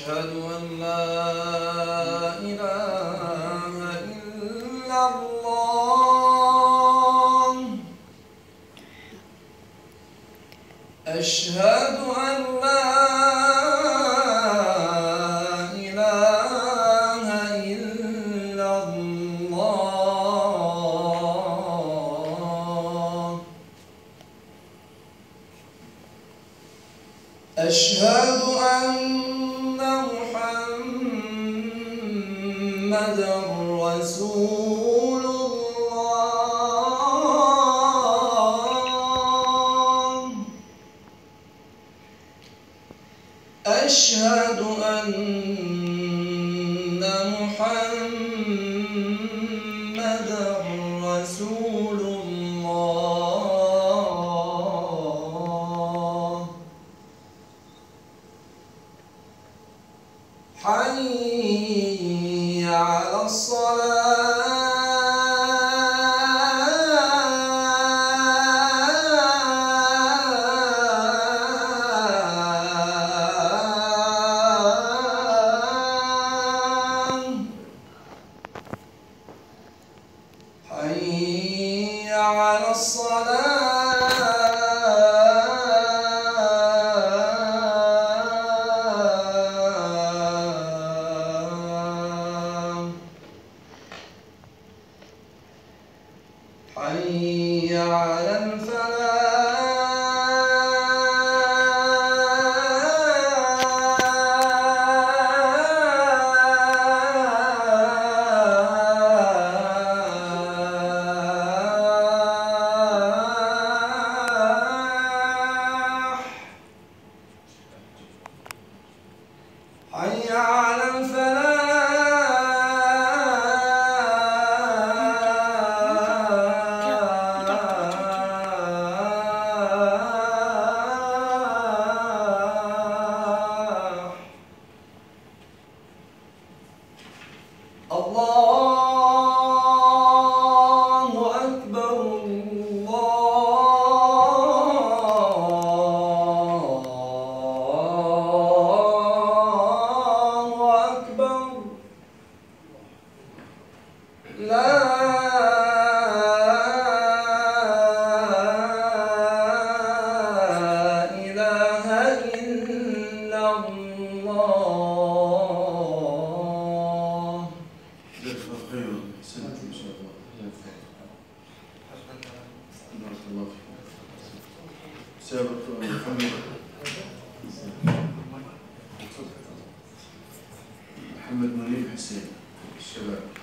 أشهد أن لا إله إلا الله. أشهد أن لا إله إلا الله. أشهد أن محمدًا رسول الله. أشهد أن محمدًا رسول الله. حي على الصلاة. حي على الصلاة. حي على الفلاح. حي على الفلاح. الله أكبر. الله أكبر. لا إله إلا الله. جزاك الله خيرا. أحسنت إن شاء الله. بارك الله فيك. سابق محمد منير حسين الشباب.